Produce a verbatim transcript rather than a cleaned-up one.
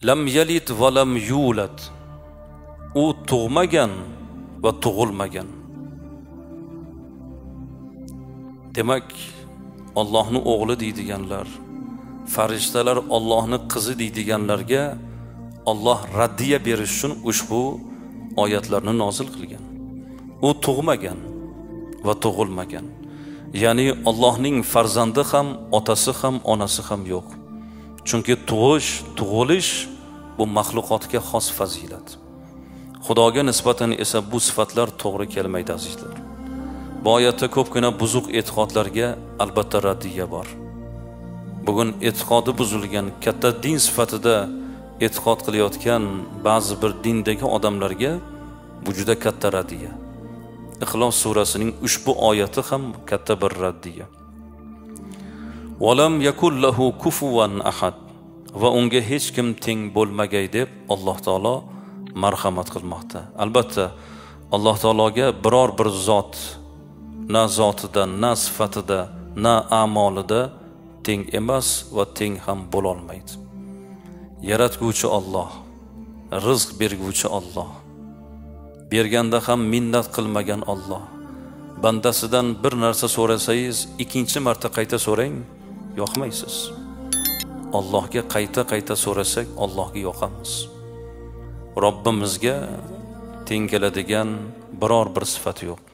lam yalid va lam yulad. U tug'magan va tug'ilmagan. Demak, Allohning o'g'li deydiganlar, farishtalar Allohning qizi deydiganlarga Alloh raddiya berish uchun ushbu oyatlarni nozil qilgan. U tug'magan va tug'ilmagan. Ya'ni Allohning farzandi ham, otasi ham, onasi ham yo'q. Chunki tug'ish, tug'ilish bu maxluqotga xos fazilat. Xudoga nisbatan esa bu sifatlar to'g'ri kelmaydi azizlar. Bu oyatda ko'pgina buzuq e'tiqodlarga albatta raddiya bor. Bugun e'tiqodi buzilgan, katta din sifatida e'tiqod qilayotgan ba'zi bir dindagi odamlarga bu juda katta raddiya. Ixlos surasining ushbu oyati ham katta bir raddiya. Walam yakul lahu kufuwan ahad. Va unga hech kim teng bo'lmagay deb Alloh taolo marhamat qilmoqda. Albatta Alloh taologa biror bir zot na zotida, na sifatida, na a'molida teng emas va teng ham bo'la olmaydi. Yaratguvchi Alloh, rizq berguvchi Alloh, berganda ham minnat qilmagan Alloh. Bandasidan bir narsa so'rasangiz, ikkinchi marta qayta so'rang, yoqmaysiz. Allohga qayta-qayta so'rasak, Allohga yoqamiz. Robbimizga teng keladigan biror bir sifat yo'q.